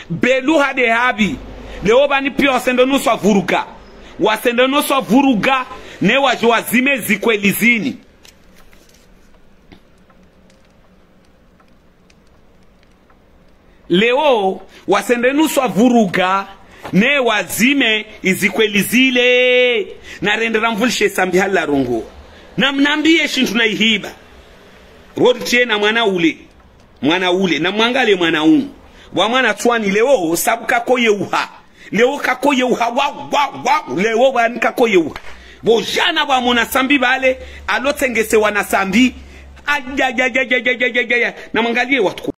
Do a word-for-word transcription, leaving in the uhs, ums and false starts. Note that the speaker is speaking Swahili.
belou hade habi lewo bani pio sendo no so vourouga wasendo no so vourouga ne wajwa zime zikwelizini lewo wasende no so vourouga ne wazime izikwelizile na rendera mvulshe sambi hala rongo na mnambie shintu na ihiba rodi tena mwana ule mwana ule na mwangale mwana unu wa mwana twani lewo sabu kakoye uha lewo kakoye uha wa wa wa lewo bani kakoye uha bojana wa mwana sambi bale alotengese wana sambi ajajajajajajajaja na mwangalie watu